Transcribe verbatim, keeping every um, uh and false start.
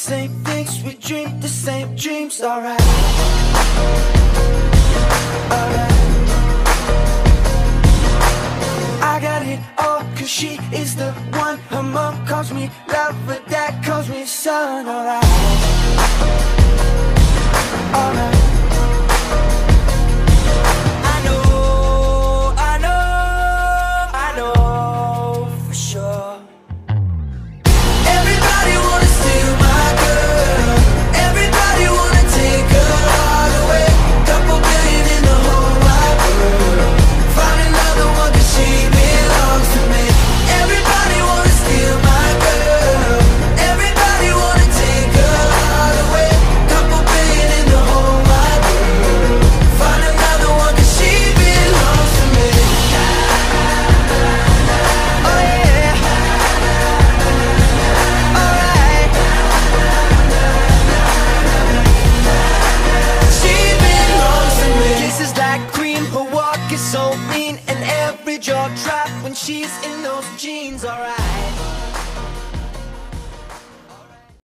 same things, we dream the same dreams. Alright, alright. I got it all, cause she is the one. Her mom calls me love, but dad calls me son. Alright,